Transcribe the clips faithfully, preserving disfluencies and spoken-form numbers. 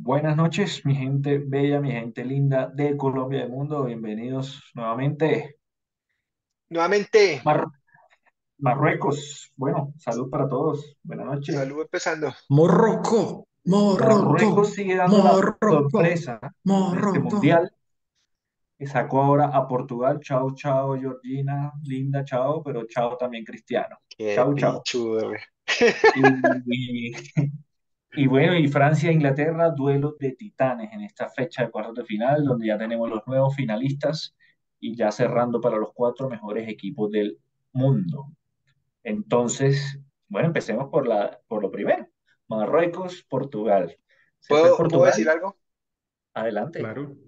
Buenas noches, mi gente bella, mi gente linda de Colombia y del mundo. Bienvenidos nuevamente. Nuevamente, Mar- Marruecos. Bueno, salud para todos. Buenas noches. saludo empezando. Morroco, Marruecos Morroco, sigue dando la Morroco, sorpresa en este Morroco. mundial y sacó ahora a Portugal. Chao, chao, Georgina, linda, chao, pero chao también Cristiano. Qué Chao, chao. pichudo, güey. Y, Y bueno, y Francia e Inglaterra, duelo de titanes en esta fecha de cuartos de final, donde ya tenemos los nuevos finalistas y ya cerrando para los cuatro mejores equipos del mundo. Entonces, bueno, empecemos por la, por lo primero. Marruecos, Portugal. ¿Se fue ¿Puedo, puedo decir Portugal? algo? Adelante. Claro.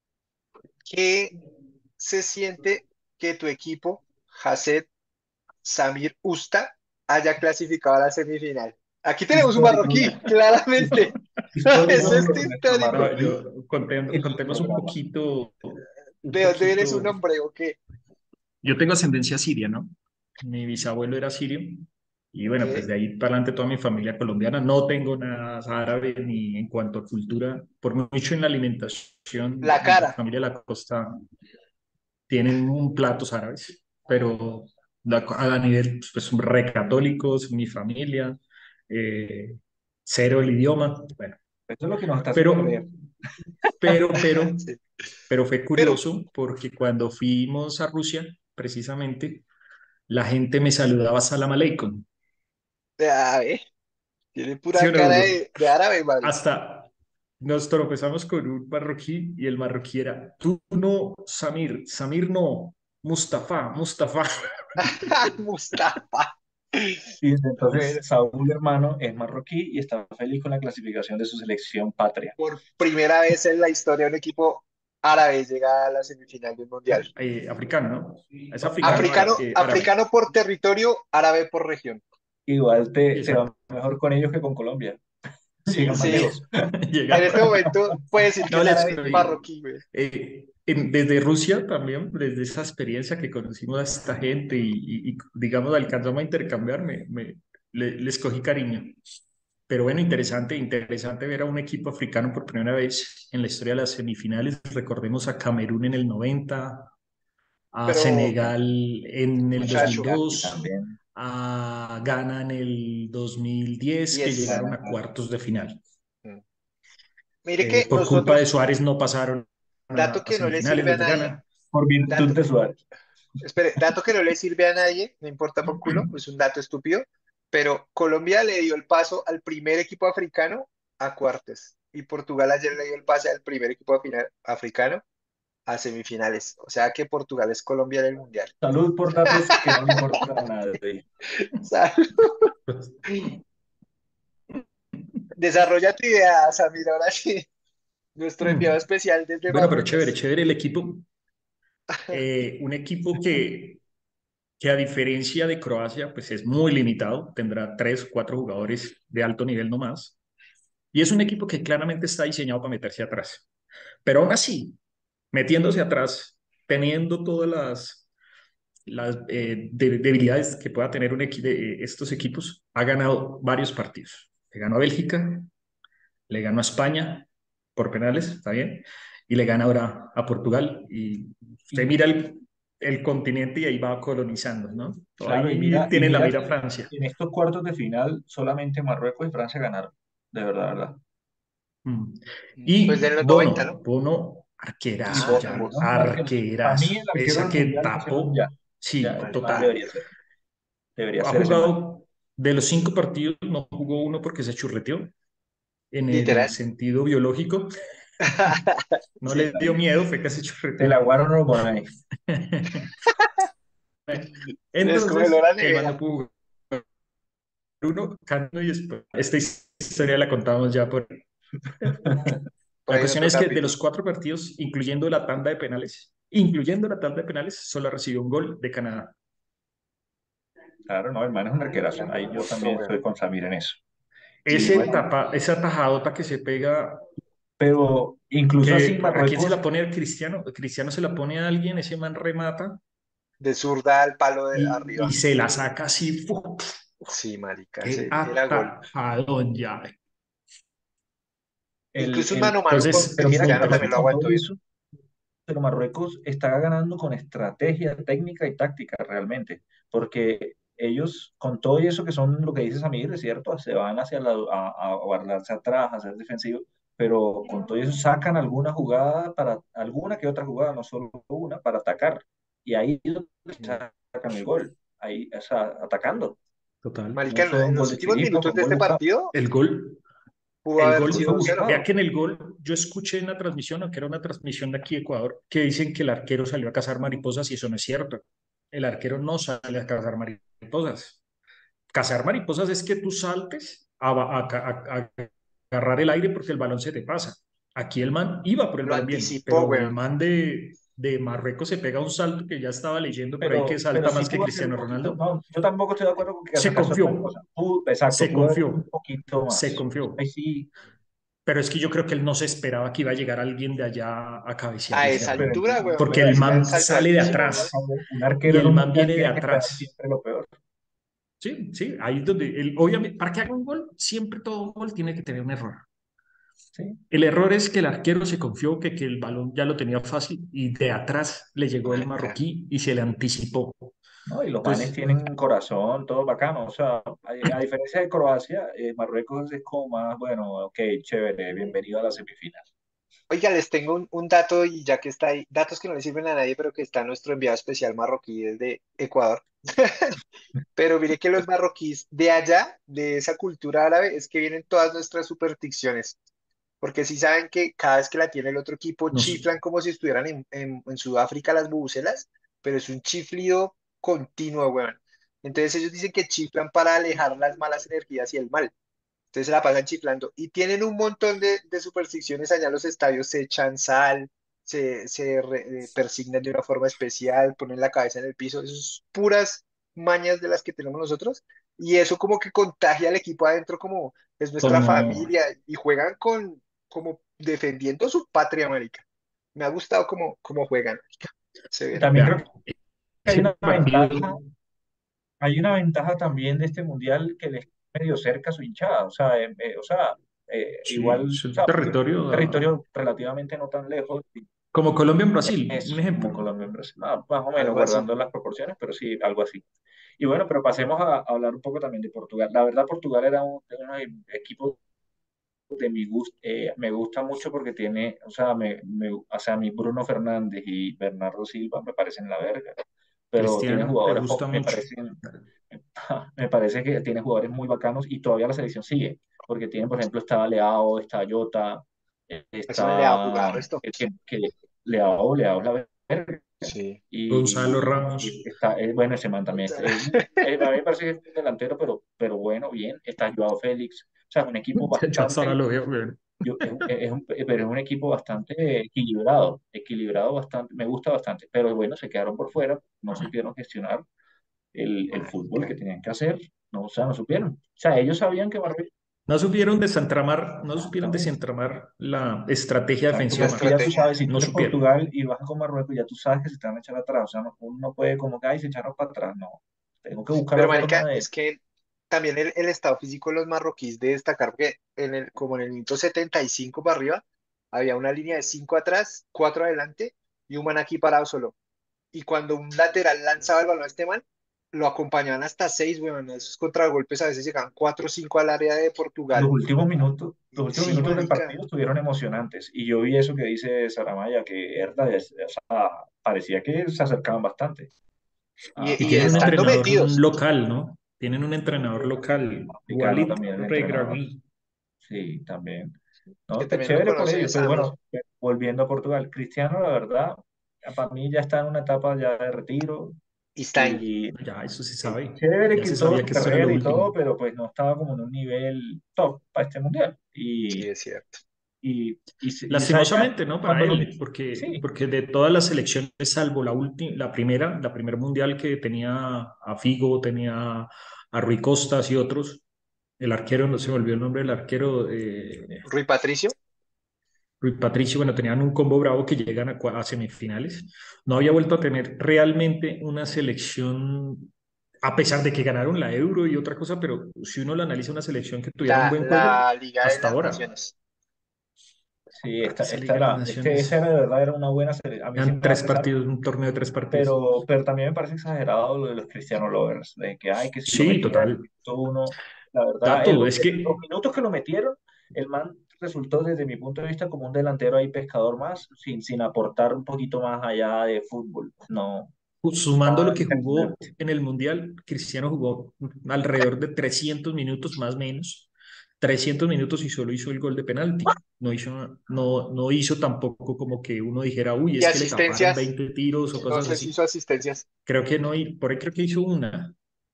¿Qué se siente que tu equipo, Hasset Samir Usta, haya clasificado a la semifinal? Aquí tenemos un Histórico, marroquí, claramente. histórico Es para este nuestro histórico. No, marroquí yo contem- en su contemos un programa. poquito, un ¿De dónde viene su poquito. nombre o qué? Yo tengo ascendencia siria, ¿no? Mi bisabuelo era sirio y Ok. bueno, pues de ahí para adelante toda mi familia colombiana. No tengo nada árabe ni en cuanto a cultura, por mucho en la alimentación, La mi cara. familia de la costa tienen un platos árabes, pero la- a nivel, pues son re católicos, mi familia, eh, cero el idioma, bueno, Eso es lo que nos está haciendo pero, creer. pero, pero, Sí. pero fue Pero, curioso porque cuando fuimos a Rusia, precisamente, la gente me saludaba Salam Aleikum, a ver, tiene ¿sí pura o no, cara bro? de, de árabe, marica. Hasta nos tropezamos con un marroquí y el marroquí era, tú no, Samir, Samir no, Mustafa, Mustafa. Mustafa. Y entonces Bueno, Saúl, hermano, es marroquí y está feliz con la clasificación de su selección patria. por primera vez en la historia un equipo árabe llega a la semifinal del mundial. Eh, africano, ¿no? Es africano, Africano, árabe. Eh, árabe. africano por territorio, árabe por región. Igual te, te va Exacto. mejor con ellos que con Colombia. Llegan más Sí, lejos. en Llega. este momento puede decir que No es les árabe estoy. marroquí, güey. eh, en- desde Rusia también, desde esa experiencia que conocimos a esta gente y, y- y, digamos, alcanzamos a intercambiar, me, me- le- les cogí cariño. Pero bueno, interesante, interesante ver a un equipo africano por primera vez en la historia de las semifinales. Recordemos a Camerún en el noventa, a Pero, Senegal en el muchacho, dos mil Y dos, también a Ghana en el dos mil diez, que diez. llegaron a ganan. cuartos de final. Mm. Mire Eh, que por culpa de nosotros, Suárez no pasaron a, dato a que no le semifinales sirve a los de nadie, Ghana. Por virtud dato, de Suárez. espere, dato que no le sirve a nadie, no importa por culo, es un dato estúpido, pero Colombia le dio el paso al primer equipo africano a cuartos y Portugal ayer le dio el pase al primer equipo afina- africano a semifinales. O sea que Portugal es Colombia en el mundial. Salud por datos que no le importan a nadie. O sea, desarrolla tu idea, Samir, ahora sí. Nuestro enviado especial desde Bueno, pero chévere, Marruecos. chévere el equipo. Eh, un equipo que, que a diferencia de Croacia, pues es muy limitado. Tendrá tres, cuatro jugadores de alto nivel nomás. Y es un equipo que claramente está diseñado para meterse atrás. Pero aún así, metiéndose atrás, teniendo todas las, las eh, de- debilidades que pueda tener un equi de estos equipos, ha ganado varios partidos. Le ganó a Bélgica, le ganó a España por penales, está bien, y le gana ahora a Portugal. Y usted Y mira el, el continente y ahí va colonizando, ¿no? claro, y Ahí mira, y tiene la mira mira que Francia. en estos cuartos de final solamente Marruecos y Francia ganaron. De verdad, verdad. Mm. Pues de Y los noventa, Bono, ¿no? Bono, Y Ah, arquerazo Bono, ya, también Bono. es un arquero. Para arquerazo. mí el arquero Esa del que mundial es Bono tapó, ya. Ya, sí, Mal, total. debería ser. Debería Ha ser ese man. jugado de los cinco partidos, no jugó uno porque se churreteó en el literal. sentido biológico. No Sí. le dio miedo, fue que se Se la churreteó. guardaron los Bonai. Se descongeló Entonces, la el man nevera. no pudo jugar uno, Cano y después. Esta historia la contamos ya por. Por La ahí en cuestión otro es que de los capítulo. cuatro partidos, incluyendo la tanda de penales, incluyendo la tanda de penales, solo recibió un gol de Canadá. Claro, no, el man es un arquerazo. Ahí yo Monstruo, también weón. estoy con Samir en eso. Y Ese bueno, tapa, esa tajadota que se pega, pero incluso así que ¿a quién se Marruecos, la pone el Cristiano? El Cristiano se la pone a alguien, ese man remata De zurda al palo de y, y arriba. se la saca así. ¡Fu! Sí, marica, ¡Qué ese era gol. atajadón ya! El, Incluso un el, mano a mano con Entonces, pero mira, Cristiano pero es contra, que también lo con todo aguantó bien. eso, pero Marruecos está ganando con estrategia técnica y táctica realmente, porque ellos, con todo y eso que son lo que dice Samir, es cierto, se van hacia la, a, a guardarse atrás, a ser defensivos, pero con todo y eso sacan alguna jugada para, alguna que otra jugada, no solo una, para atacar. Y ahí es donde Mm. sacan el gol, ahí, o sea, atacando. total, Marica, en, Mucho de un en gol los de últimos Chilismo, fue minutos un de gol este buscado, partido el gol, pudo el haber fue sido gol, vea buscado. que cero. en el gol, yo escuché en la transmisión, aunque era una transmisión de aquí de Ecuador, que dicen que el arquero salió a cazar mariposas y eso no es cierto. El arquero no sale a cazar mariposas. Cazar mariposas es que tú saltes a, a- a- a agarrar el aire porque el balón se te pasa. Aquí el man iba por el Lo balón bien, anticipó, pero el weón. man de, de Marruecos se pega un salto que ya estaba leyendo por ahí que Pero, pero salta sí más que pudo hacer un Cristiano poquito, Ronaldo. no, yo tampoco estoy de acuerdo con que Se acaso el confió, mariposa. Pudo- exacto, se pudo haber hecho un confió, poquito se más. confió. Ahí sí, Pero es que yo creo que él no se esperaba que iba a llegar alguien de allá a cabecear A ese esa pero balón. altura, entiendo, weón, me Porque pero el parece que era un man entiendo. salto sale de altísimo, Por weón. atrás favor, un y arquero en el un man mundial viene de tiene que esperar atrás. siempre lo peor. Sí, sí, ahí es donde, él, obviamente, para que haga un gol, siempre todo gol tiene que tener un error. Sí. El error es que el arquero se confió que, que el balón ya lo tenía fácil y de atrás le llegó el Marica. marroquí y se le anticipó. ¿No? Y los manes Entonces, tienen corazón, todo bacano. O sea, a, a diferencia de Croacia, eh, Marruecos es como más, bueno, ok, chévere, bienvenido a la semifinal. Oiga, les tengo un, un dato y ya que está ahí, datos que no le sirven a nadie, pero que está nuestro enviado especial marroquí desde Ecuador. Pero mire que los marroquíes de allá, de esa cultura árabe, es que vienen todas nuestras supersticiones. Porque sí saben que cada vez que la tiene el otro equipo nos, chiflan como si estuvieran en, en- en Sudáfrica las bubucelas, pero es un chiflido continuo, weón. Entonces ellos dicen que chiflan para alejar las malas energías y el mal. Entonces se la pasan chiflando. Y tienen un montón de, de supersticiones allá en los estadios. Se echan sal, se, se re- eh, persignan de una forma especial, ponen la cabeza en el piso. Eso es puras mañas de las que tenemos nosotros. Y eso como que contagia al equipo adentro como es nuestra como, familia. Y juegan con, como defendiendo su patria, marica. Me ha gustado cómo, cómo juegan. Y Severo. también vea, creo que hay ese una partido, ventaja, hay una ventaja también de este mundial que les queda medio cerca a su hinchada. O sea, eh, eh, o sea, eh, sí, igual, es o el sea, porque es un territorio, ah, territorio relativamente no tan lejos. como Colombia en Brasil, un Eso, como ejemplo. Colombia en Brasil. Ah, más o menos, Algo así. guardando las proporciones, pero sí, algo así. Y bueno, pero pasemos a, a hablar un poco también de Portugal. La verdad, Portugal era un, de unos equipos de mi gusto, eh, me gusta mucho porque tiene, o sea, me, me- o sea, mi Bruno Fernández y Bernardo Silva me parecen la verga, pero tiene Cristiano, ¿te jugadores, jo- gusta me mucho? parecen, me parece que tiene jugadores muy bacanos y todavía la selección sigue, porque tiene, por ejemplo, está Leao, está Jota, eh, Eso no le va a jugar está, esto. el que, que Leao, Leao es la verga, Sí. Gonzalo y, y Ramos, está, eh, bueno, ese man también, es, es un- eh, a mí me parece que es un delantero, pero, pero bueno, bien, está Joao Félix, o sea, es un equipo ya hasta ahora bastante lo veo, weón. yo, es, un- es un- pero es un equipo bastante equilibrado, equilibrado bastante, me gusta bastante, pero bueno, se quedaron por fuera, no supieron gestionar el, el fútbol que Marica. tenían que hacer, no, o sea, no supieron. O sea, ellos sabían que Marruecos, No supieron desentramar, no supieron exactamente, desentramar la estrategia exacto, La defensiva pero es que ya tú Marruecos. estrategia. sabes, si tú No eres supieron. Portugal y vas con Marruecos, ya tú sabes que se te van a echar atrás, o sea, no, uno no puede como que, ay, se echaron para atrás, no, tengo que buscar Pero, la marica, forma de, es que también el, el estado físico de los marroquíes de destacar, porque en el, como en el minuto setenta y cinco para arriba, había una línea de cinco atrás, cuatro adelante y un man aquí parado solo. Y cuando un lateral lanzaba el balón a este man, lo acompañaban hasta seis, weón. Esos contragolpes a veces llegaban cuatro o cinco al área de los Portugal. últimos minutos, Y- los últimos sí, minutos del marica. partido estuvieron emocionantes. Y yo vi eso que dice Saramaya, que Herda, es- o sea, parecía que se acercaban bastante. Ah, Y, Y y tienen un a, estando entrenador metidos. local, ¿no? Tienen un entrenador local, Mexicano Walid también el entrenador. Regragui. Sí, también. Que No, qué también lo chévere por conoce ellos. de Pero Samir. bueno, volviendo a Portugal, Cristiano, la verdad, para mí ya está en una etapa ya de retiro. Y Stein. Y Ya, eso se eh, sabe. chévere Ya que se toda sabía su que esto era lo carrera y todo, último. pero pues no estaba como en un nivel top para este mundial. Sí, Y, es cierto. y, y, se- y esa ya Lastimosamente, ¿no? Para cuando lo... él, porque, Sí, porque de todas las selecciones, salvo la última, la primera, la primer mundial que tenía a Figo, tenía a Rui Costas y otros, el arquero, no se me olvidó el nombre del arquero, eh, Rui Patricio. Rui Patricio, bueno, tenían un combo bravo que llegan a, cua- a semifinales. No había vuelto a tener realmente una selección, a pesar de que ganaron la Euro y otra cosa, pero si uno lo analiza, una selección que tuviera un La, buen juego la Liga de hasta las ahora. Naciones. Sí, esta, Esa esta Liga de las era, este, esta Naciones. era de verdad era una buena selección. A mí Eran siempre me va a tres pesar, partidos, un torneo de tres partidos. pero, pero también me parece exagerado lo de los Cristiano Lovers, de que, ay, que si lo Sí, metía en el total. minuto uno, la verdad, en Dato, los, es en los que minutos que lo metieron, el man resultó desde mi punto de vista como un delantero ahí pescador más, sin, sin aportar un poquito más allá de fútbol. No, sumando lo nada que jugó determinante. en el Mundial, Cristiano jugó alrededor de trescientos minutos, más o menos. Trescientos minutos y solo hizo el gol de penalti. No hizo, no, no hizo tampoco como que uno dijera, uy, Y es que le taparon asistencias, veinte tiros o no cosas sé si así. hizo asistencias, Creo que no, hi- por ahí creo que hizo una.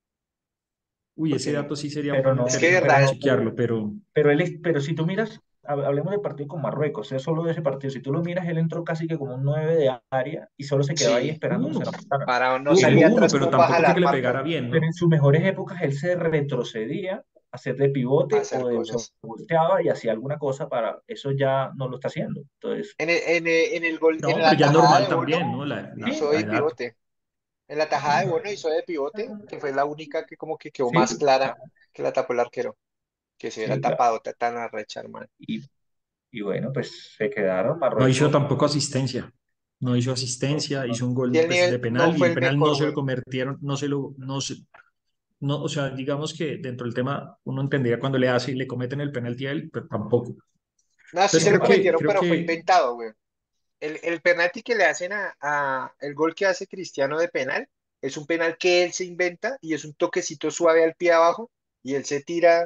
Uy, ese porque dato sí sería Pero bueno es no, que de inter- pero verdad, no tuvo. chequearlo, pero Pero él, es- pero si tú miras, hab- hablemos del partido con Marruecos, es solo de ese partido. Si tú lo miras, él entró casi que como un nueve de área y solo se quedaba ahí sí, esperando que se uno, la pasaran. para no tuvo, salir tuvo uno, atrás pero como para tampoco fue jalar que le marcas, pegara bien, Pero ¿no? en sus mejores épocas él se retrocedía a hacer de a pivote hacer o de, se cosas. volteaba y hacía alguna cosa para eso ya no lo está haciendo. Entonces, En el, en el- en el gol, en No, la pero ya es tajada normal de Bono, también, ¿no? La, la, hizo sí, la de edad. pivote. En la tajada de Bono hizo de pivote, que fue la única que como que quedó más sí, clara ah, que la tapó el arquero, que se hubiera sí, claro. tapado tan arrecha, hermano. Y, y bueno, pues se quedaron No hizo Marruecos. tampoco asistencia. No hizo No, asistencia, no, hizo un Y gol el pues, de nivel no penal y fue el el penal no mejor, se lo güey. convirtieron, no se lo, no se, no, o sea, digamos que dentro del tema uno entendería cuando le hace y le cometen el penalti a él, pero tampoco. No, sí Entonces se lo creo no, que, cometieron, creo pero fue que, inventado, güey. El, el penalti que le hacen a, a- el gol que hace Cristiano de penal es un penal que él se inventa y es un toquecito suave al pie abajo y él se tira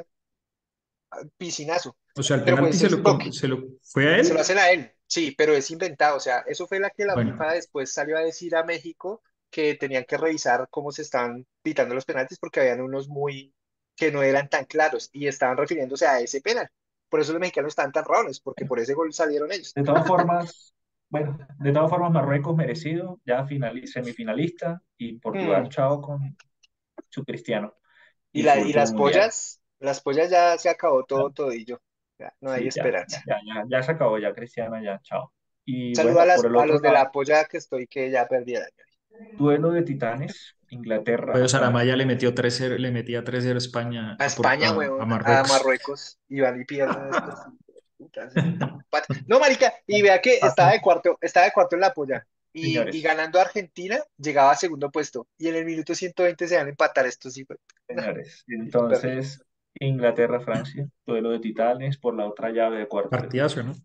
al piscinazo. o sea, el Pero penalti pues se es lo, toque, com- se lo fue a se lo él. hacen a él, sí, pero es inventado. O sea, eso fue la que la Bueno, FIFA después salió a decir a México que tenían que revisar cómo se estaban pitando los penaltis porque habían unos muy que no eran tan claros y estaban refiriéndose a ese penal. Por eso los mexicanos estaban tan raros, porque por ese gol salieron ellos. de todas formas, bueno, de todas formas Marruecos merecido, ya finali- semifinalista y Portugal Hmm. chao con su Cristiano Y, y la, su y último las mundial. pollas, las pollas ya se acabó Ya, todo, todillo. Ya, no hay sí, ya, esperanza. ya, ya, ya se acabó, ya Cristiano, ya, chao. Y Saludo a, bueno, por las, el a otro los de la lado, polla que estoy que ya perdí el año. duelo de titanes, Inglaterra, pero bueno, Saramaya le metió tres cero, le metía tres cero a España A a, Por- España, a, a huevón, a Marruecos. Marruecos, y van y pierden estos hijos de putas, estos pat- No, marica, y vea que estaba pasan, de cuarto, estaba de cuarto en la polla. Y, y señores, ganando a Argentina, llegaba a segundo puesto. Y en el minuto ciento veinte se van a empatar estos hijos. Nah, señores. y perdí. Entonces, Inglaterra-Francia, duelo de titanes por la otra llave de cuartos de final. Partidazo, ¿no?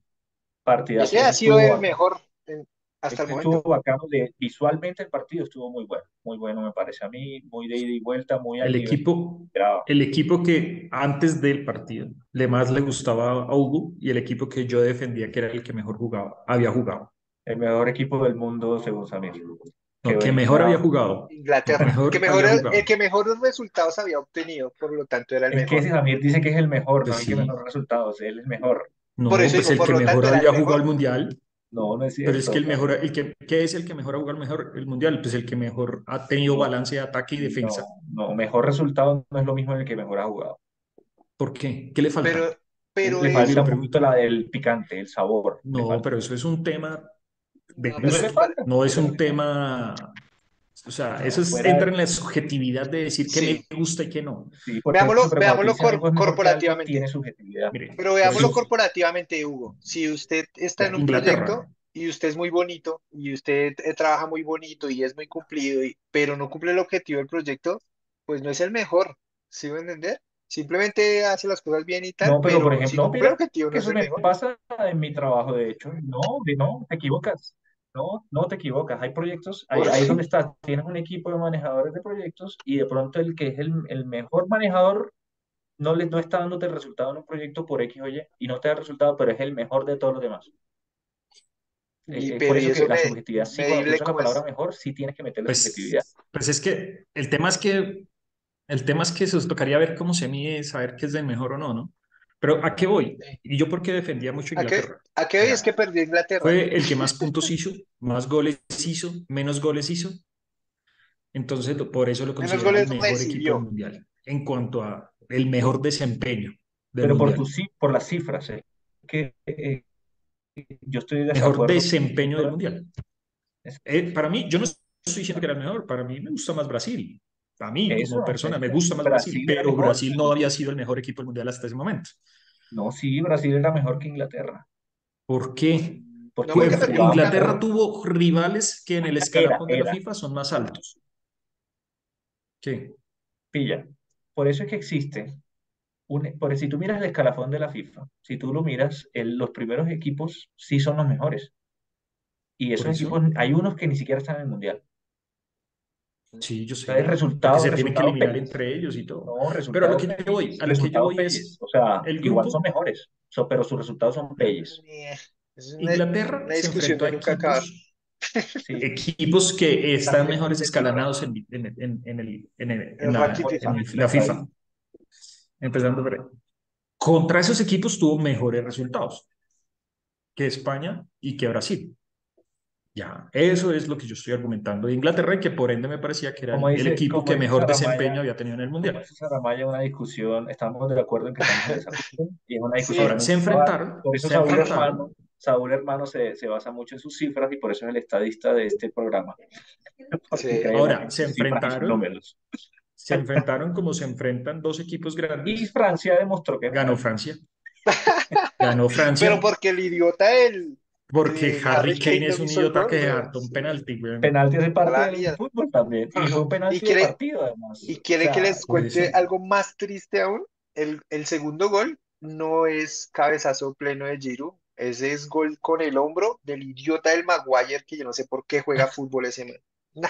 Ese Partidazo, ha ese sido estuvo el bacano. mejor en- hasta el Ese estuvo momento. bacano de, visualmente el partido estuvo muy bueno, muy bueno me parece a mí, muy de ida y vuelta, muy al El nivel que equipo, esperaba. el equipo que antes del partido le más le gustaba a Hugo y el equipo que yo defendía que era el que mejor jugaba, había jugado. El mejor equipo del mundo según Samir, que No, que mejor venía. había jugado. No, Inglaterra, el que mejor mejor, había el jugado. que mejores resultados había obtenido, por lo tanto era el Es que mejor. ese Samir dice que es el mejor, no Pues el que mejor sí. resultados, él es el mejor. Por No, eso pues digo, el por que lo mejor tanto era el había jugado el mejor. mundial. No, no es Pero es que cierto, el mejor, Samir. el que, ¿qué es el que mejor ha jugado el mejor el mundial? Pues el que mejor ha tenido No, balance de ataque y defensa. no, no, mejor resultado no es lo mismo en el que mejor ha jugado. ¿Por qué? ¿Qué le Pero, falta? pero Le Vuelvo y falta le un eso, poquito pregunto. la del picante, el sabor, le No, falta. pero eso es un tema de no, pero Eso le gusto. es- falta, No es eso un le falta. tema, o sea, eso No, es, fuera entra de, en la subjetividad de decir qué me sí, gusta y qué no. sí, por veámoslo, eso, pero cuando tú veámoslo dices cor- algo es mejor que algo, tiene corporativamente. subjetividad. Mire, Pero Por eso veámoslo si sí. corporativamente, Hugo. Si usted está en ya, un Inglaterra, proyecto y usted es muy bonito y usted eh, trabaja muy bonito y es muy cumplido, y- pero no cumple el objetivo del proyecto, pues no es el mejor. ¿Sí va a entender? Simplemente hace las cosas bien y tal, No, pero por pero si ejemplo, no no, cumple el mira, objetivo, no que es eso el me mejor. pasa en mi trabajo, de hecho. No, de- no, te equivocas. No, no te equivocas. Hay proyectos, ahí, ahí es donde Porque, estás. Tienes un equipo de manejadores de proyectos y de pronto el que es el, el mejor manejador no, le, no está dándote el resultado en un proyecto por X o Y y no te da el resultado, pero es el mejor de todos los demás. y, Eh, Es por pero ¿y eso que eso la me, subjetividad, sí, cuando tú medible usas la cómo palabra es? mejor, sí tienes que meterle subjetividad. pues, pues es que el tema es que el tema es que se os tocaría ver cómo se mide, saber qué es del mejor o no, ¿no? Pero ¿a qué voy? Sí. Y yo porque defendía mucho a ¿A qué, Inglaterra. a qué O hoy es sea, que perdió Inglaterra? fue el que más puntos hizo, más goles hizo, menos goles hizo. Entonces, lo- por eso lo Menos consideraba el goles mejor equipo del recibió. mundial en cuanto a el mejor desempeño del Pero por, tu, mundial. sí, por las cifras, es que eh, yo estoy de Mejor desacuerdo. desempeño del mundial. Es- Eh, para mí, yo no estoy diciendo que era el mejor, para mí me gusta más Brasil. A mí, como Eso, persona, me eso. gusta más Brasil, Brasil era pero mejor. Brasil no había sido el mejor equipo del mundial hasta ese momento. No, sí, Brasil era mejor que Inglaterra. ¿Por qué? No, porque porque Pues, perdió jugaban nunca. Inglaterra mejor. tuvo rivales que en el Era, escalafón de la era, FIFA son más altos. ¿Qué? pilla. Por eso es que existe un, por si tú miras el escalafón de la FIFA, si tú lo miras, el- los primeros equipos sí son los mejores. Y Por esos equipos, eso, hay unos que ni siquiera están en el mundial. sí, yo Entonces, sé, porque resultados, se tienen que resultados eliminar pelles. entre ellos y todo. No, Pero a lo resultados que yo voy, pelles, a lo que yo resultados voy pelles. es O sea, el igual son grupo. mejores, so- pero sus resultados son pelles. Eh, Es una, Inglaterra una se discusión enfrentó de a nunca acabar. equipos, Sí, equipos que están mejores lamentablemente sí, pero escalanados en, en, en, en el, en, el- en El ranking la, por eso en FIFA. es el- que él la está FIFA. ahí. Empezando por ahí. Contra esos equipos tuvo mejores resultados que España y que Brasil. Ya, eso es lo que yo estoy argumentando de Inglaterra y que por ende me parecía que era Como el, el dice, equipo como que dice mejor desempeño Saramaya, había tenido en el como Mundial. dice Saramaya en una discusión, estamos de acuerdo en que estamos en desacuerdo, y es una discusión Sí, Ahora, muy se cabal. enfrentaron, Por eso se Saúl Hermano, enfrentaron, Saúl Hermano se, se basa mucho en sus cifras y por eso es el estadista de este programa, porque sí. creemos ahora, en se sus cifras y sus enfrentaron, números. se enfrentaron como se enfrentan dos equipos Y grandes. Francia demostró que es Ganó mejor. Francia, ganó Pero Francia, porque el idiota el, porque el Harry Harry Kane Kane no es un hizo el idiota gol, que güey. hartó un Sí, penalti, güey. Penalti hace a parte la del mierda. fútbol también, y fue un Y penalti de quiere, partido además. y O quiere que sea, les Por cuente eso, algo más triste aún. El, el segundo gol no es cabezazo pleno de Giroud. Ese es gol con el hombro del idiota del Maguire, que yo no sé por qué juega fútbol ese man. Nah,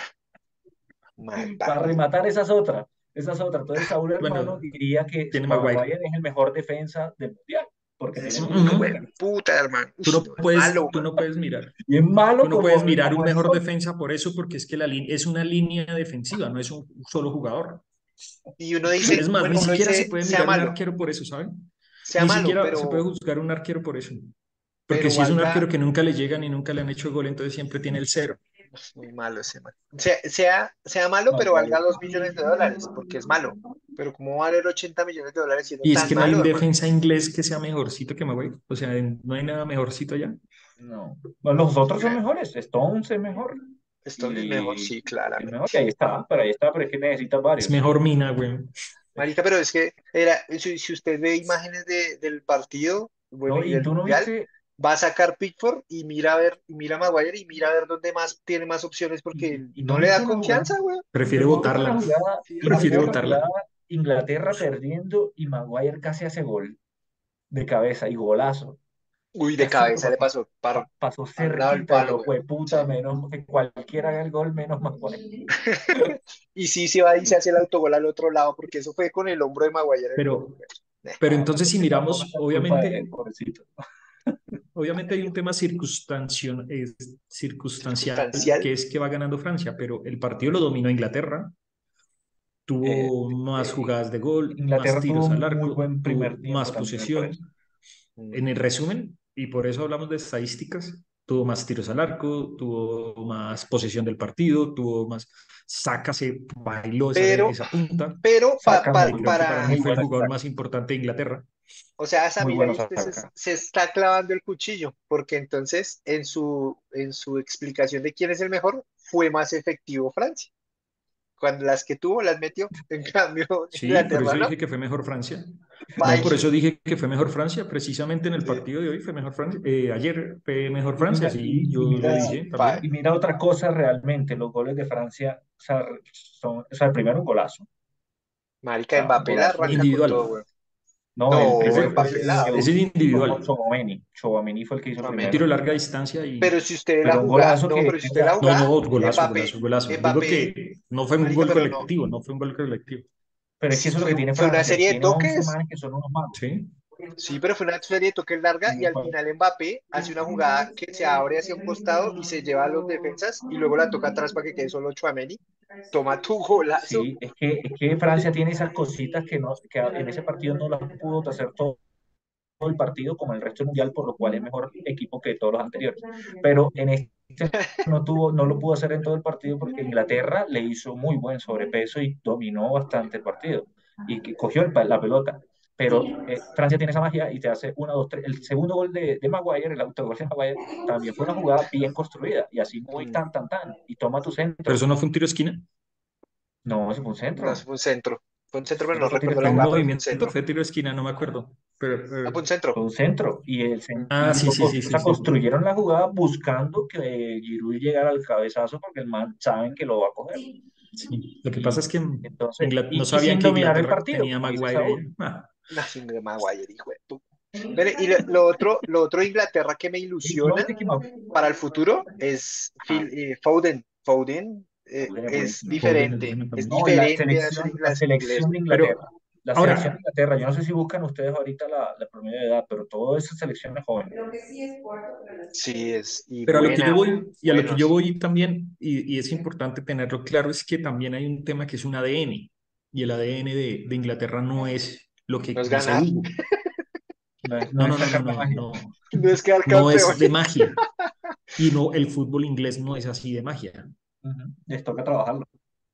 para malparido. rematar esa es otra, esa es otra. Entonces Saúl Hermano bueno, diría que tiene Maguire. Maguire es el mejor defensa del mundial, porque tiene Es el un único hijo de Ujú. mundial. puta, hermano. Tú Uy, no no, es malo, puedes, tú man. no puedes mirar. Y es Tú malo no puedes como, mirar un como el mejor sol. defensa por eso, porque es que la línea es una línea defensiva, no es un solo jugador. Y uno dice, Es más, bueno, ni uno siquiera se dice, puede sea mirar un malo, arquero por eso, ¿saben? sea Ni malo, siquiera se puede pero, juzgar un arquero por eso. Porque pero si es un valga. arquero que nunca le llega ni nunca le han hecho gol, entonces siempre tiene el cero. Es muy malo ese man. Sea, sea, sea malo, pero valga Maguire. dos millones de dólares, porque es malo. Pero ¿cómo va a valer ochenta millones de dólares siendo Y es tan que no hay malo, un hermano? defensa inglés que sea mejorcito que Maguire. O sea, no hay nada mejorcito allá. No. Bueno, los otros son Eh, mejores. Stones es mejor. Stone es mejor, Y sí, es mejor. Y claramente. ahí está, pero ahí está, pero es que necesitas Es varios. mejor Mina, güey. Marica, pero es que era, si, si usted ve imágenes de, del partido, bueno, ¿No? y Y del tú no mundial, viste, va a sacar Pickford y mira a ver, y mira a Maguire y mira a ver dónde más tiene más opciones porque y, y no no le da viste la jugada. confianza, güey. Prefiere No viste la votarla. jugada. Sí, Y no Prefiere viste hermano. la jugada. votarla. Inglaterra perdiendo y Maguire casi hace gol de cabeza y golazo. Uy, de Casi lo cabeza le pasó. pasó par, pa- pasó al lado del cerquita y palo, yo, güey. puta, Sí. menos que cualquiera haga el gol, menos Maguire. Y sí se va y se hace el autogol al otro lado, porque eso fue con el hombro de Maguire el gol. Pero, Eh, pero Ah, entonces pero es si que tampoco miramos, es culpa de él, obviamente, pobrecito. obviamente hay un tema circunstancial, es circunstancial circunstancial. que es que va ganando Francia, pero el partido lo dominó Inglaterra, Eh, tuvo más eh, jugadas de gol, más Inglaterra tuvo tiros al un muy arco, buen primer tuvo más tiempo también, me parece. posesión. Mm. En el resumen, y por eso hablamos de estadísticas, tuvo más tiros al arco, tuvo más posesión del partido, tuvo más, saca, se bailó esa, Pero, esa punta, pero pa- Saca pa- muy, creo que para para, mí muy fue el buena jugador saca, más importante de Inglaterra. o sea, muy Samir, ahí buena usted se, saca. se está clavando el cuchillo, porque entonces en su, en su explicación de quién es el mejor, fue más efectivo Francia. Cuando las que tuvo las metió, en cambio Sí, por Inglaterra eso no. dije que fue mejor Francia. No, por Bye. eso dije que fue mejor Francia, precisamente en el Sí. partido de hoy fue mejor Francia. Eh, ayer fue mejor Y Francia, mira, sí, y, y yo lo mira, Sí, dije bye. y también. mira otra cosa realmente, los goles de Francia, o sea, son, o sea, el primero un golazo, o Marica, sea, un Mbappé la golazo. arranca con Individual. todo, güey. No, el No, Ese, primero fue el Mbappé ese, que la ese metió es individual. Chouameni, Chouameni fue el que hizo el Un primero, tiro Chouameni. de larga distancia y... Pero si usted ve la pero un jugada, golazo no, que, pero si o usted la sea, No, jugada, no, golazo, Mbappé, golazo, golazo. Digo Mbappé, que no fue un marica, gol pero no. colectivo, no fue un gol colectivo. pero es que Sí, eso es lo fue, que tiene fue una Francia, serie de tiene once toques. manes que son unos magos. Sí, Sí, pero fue una serie de toques larga y Y al cuando- final Mbappé hace una jugada que se abre hacia un costado y se lleva a los defensas y luego la toca atrás para que quede solo Tchouaméni. Toma tu golazo. sí, es que, es que Francia tiene esas cositas que, no, que en ese partido no las pudo hacer todo el partido como el resto del mundial, por lo cual es mejor equipo que todos los anteriores. Pero en este no tuvo, no lo pudo hacer en todo el partido porque Inglaterra le hizo muy buen sobrepeso y dominó bastante el partido y que cogió el, la pelota. Pero eh, Francia tiene esa magia y te hace una, dos, tres. El segundo gol de, de Maguire, el autogol de Maguire, también fue una jugada bien construida y así muy Mm, tan, tan, tan. Y toma tu pero centro. eso no fue un tiro de esquina. No, ese fue un No, eso centro. fue un centro. Fue un centro, pero Eso no fue tiro de recuerdo la En un esquina. jugada, pero fue un movimiento centro. fue tiro de esquina, no me acuerdo. Pero, Ah, fue pero- un centro. Fue un centro. Y, el, cen- ah, y sí, lo sí, cos- sí, o sí, sea, sí. construyeron la jugada buscando que Giroud llegara al cabezazo porque el man saben que lo va a coger. Sí. Lo que pasa Y es que entonces, Ingla- no y, y sabían sin que dominar el Inglaterra partido, tenía a como dice Maguire Saúl. ahí. Ah, No, sin de Maguire, hijo de puta. Mire, y lo, lo otro, lo otro de Inglaterra que me Y no ilusiona dice que Maguire para el futuro es Phil, eh, Foden. Foden eh, es es buenísimo. Foden es diferente, bueno es también. No, y la diferente a ser selección, la ingles- inglés, selección de güey. Inglaterra. Pero La selección de ahora, Inglaterra, yo no sé si buscan ustedes ahorita la, la promedio de edad, pero toda esa selección es joven. Sí, es, y pero a lo que yo buena, güey. voy, y a lo que yo Buenos. voy también, y, y es importante tenerlo claro, es que también hay un tema que es un A D N, y el A D N de, de Inglaterra no es lo No que es dice ganar, Hugo. No es, no No, es no, no, no, sacar la no, magia. no, no es quedar no es de campeones. magia. Y no, el fútbol inglés no es así de magia. Ujú. Les toca trabajarlo.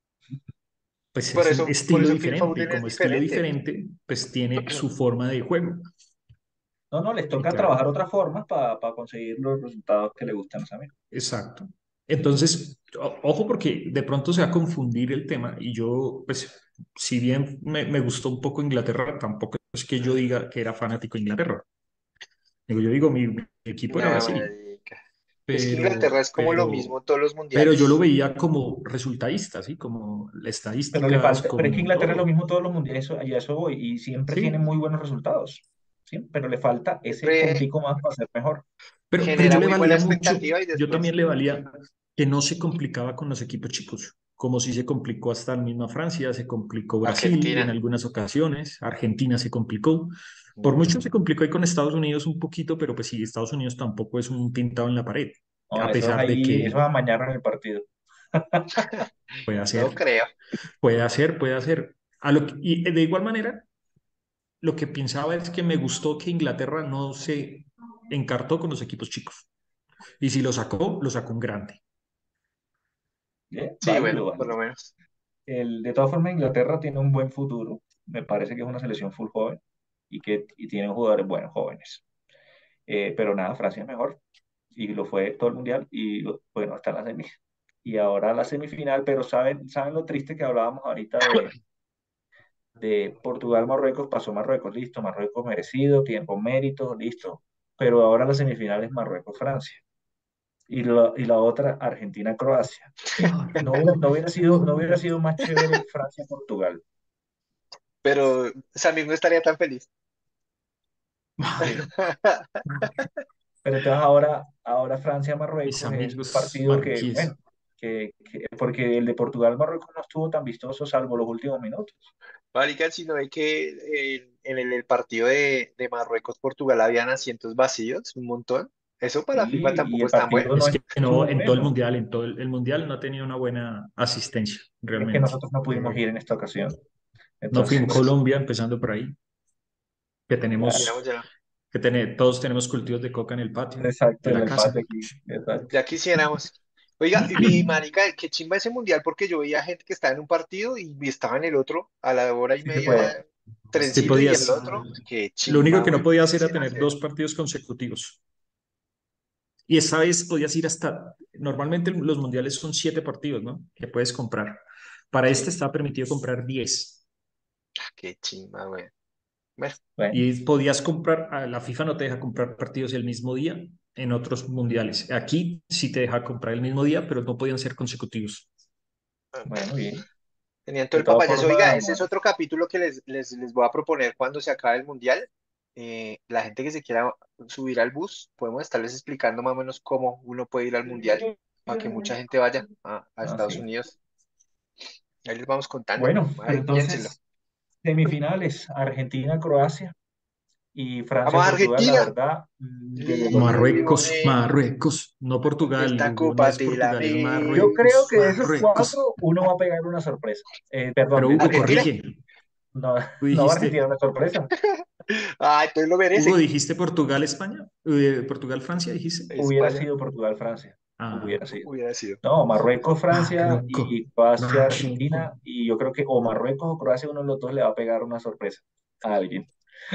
Pues Por es un eso, por estilo eso Phil diferente, y Foden es como estilo diferente. diferente, pues tiene su forma de juego. No, no, les Sí, toca claro. trabajar otras formas para conseguir los resultados que les gustan a los amigos. Exacto. Entonces, o- ojo porque de pronto se va a confundir el tema y yo, pues, si bien me, me gustó un poco Inglaterra, tampoco es que yo diga que era fanático de Inglaterra. Digo, yo digo, mi, mi equipo era No, Brasil, marica. Es que Inglaterra pero, es como lo mismo pero, en todos los pero yo lo mundiales. veía como resultadista, ¿sí? Como Pero le estadísticas, falta, pero es que como Inglaterra es lo todo. mismo todos los mundiales, eso, y a eso voy, y siempre tiene Sí, muy buenos resultados, ¿sí? Pero le falta ese Siempre puntico más para ser mejor. pero, pero yo genera le muy buena valía mucho, expectativa y yo después, también le valía que no se complicaba con los equipos chicos, como si se complicó hasta la misma Francia, se complicó Brasil en Argentina. algunas ocasiones, Argentina se complicó, por mucho Mm, se complicó ahí con Estados Unidos un poquito, pero pues sí, Estados Unidos tampoco es un pintado en la pared, No, a esos pesar de ahí, esos que amañaron el partido. puede no hacer, creo. puede hacer, puede hacer. A lo que- y de igual manera, lo que pensaba es que me gustó que Inglaterra no se encartó con los equipos chicos. Y si lo sacó, lo sacó un grande. Bien, Sí, bueno, válido, por lo válido. menos. El, de todas formas, Inglaterra tiene un buen futuro. Me parece que es una selección full joven y que y tienen jugadores buenos jóvenes. Eh, pero nada, Francia es mejor y lo fue todo el mundial y lo- bueno, está en la semi. Y ahora la semifinal, pero ¿saben, saben lo triste que hablábamos ahorita de, de Portugal-Marruecos? Pasó Marruecos, listo, Marruecos merecido, tiempo, mérito, listo. Pero ahora la semifinal es Marruecos-Francia y la, y la otra Argentina-Croacia. No hubiera, no hubiera sido, no hubiera sido más chévere Francia-Portugal. Pero Samir no estaría tan feliz. Sí. Pero entonces ahora, ahora Mis Francia-Marruecos es un amigos partido que, marroquíes. bueno, que, que- porque el de Portugal-Marruecos no estuvo tan vistoso salvo los últimos minutos. Marica, si no ve que eh, en el, el partido de, de Marruecos-Portugal habían asientos vacíos, un montón. Eso para la FIFA Y, y tampoco el es tan bueno. partido no Es que no, estuvo en todo el bueno. mundial, en todo el, el mundial no ha tenido una buena asistencia, Es que realmente. nosotros no pudimos ir en esta ocasión. No fuimos Entonces, Colombia, empezando por ahí, que Quisiéramos tenemos, ya, que tener, todos tenemos cultivos de coca en el patio exacto, de en la el casa. patio aquí. Exacto. ya quisiéramos. Oiga, y, y marica, qué chimba ese mundial porque yo veía gente que estaba en un partido y estaba en el otro a la hora y Sí se puede. media Sí trencito y en el podías, otro. Qué lo único chimba, que no güey. podías era Quisiera tener hacer. dos partidos consecutivos. Y esta vez podías ir hasta, normalmente los mundiales son siete partidos, ¿no? Que puedes comprar. Para este Sí. está permitido comprar diez. Ah, qué chimba, güey. Bueno, Bueno, Y podías comprar, a la FIFA no te deja comprar partidos el mismo día en otros mundiales. Aquí sí te deja comprar el mismo día, pero no podían ser consecutivos. bueno, bien. tenían todo De el todas papayazo. Oiga, formas, ese es otro capítulo que les, les, les voy a proponer cuando se acabe el mundial. Eh, la gente que se quiera subir al bus, podemos estarles explicando más o menos cómo uno puede ir al mundial para que mucha gente vaya a, a Estados así. Unidos. Ahí les vamos contando. Bueno, pero Ahí, piénsenlo. entonces, semifinales, Argentina-Croacia y Vamos a Francia-Portugal, la Argentina. verdad, mm, de los Marruecos, Millones. Marruecos, no Portugal, Esta Hugo, no copa es te la Portugal, es Yo creo Marruecos, que de mereces. esos Marruecos. cuatro, uno va a pegar una sorpresa. Eh, perdón, Pero de esos Hugo, cuatro. ¿Argentina? corrige. No, Tú no va a Argentina dijiste, una sorpresa. Ah, entonces lo Hugo, merecen. dijiste Portugal, España, Eh, Portugal, Francia, dijiste. Hubiera España sido Portugal-Francia. Ah, Hubiera sido. hubiera sido. No, Marruecos-Francia Marruecos, y Croacia-Argentina. Marruecos. Y yo creo que o Marruecos o Croacia, uno de los dos le va a pegar una sorpresa a alguien.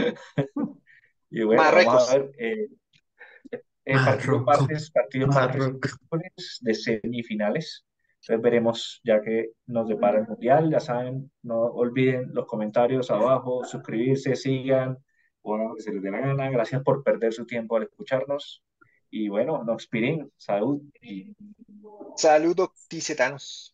Y bueno, vamos a Marruecos. ver. Eh, eh, partidos Marruecos, martes, partidos martes y Marruecos. miércoles de semifinales. Entonces veremos ya que nos depara el Mundial. Ya saben, no olviden los comentarios abajo, suscribirse, sigan, o hagan lo que se les dé la gana. Gracias por perder su tiempo al escucharnos. Y bueno, no expiren, salud y Saludos, tisetanos.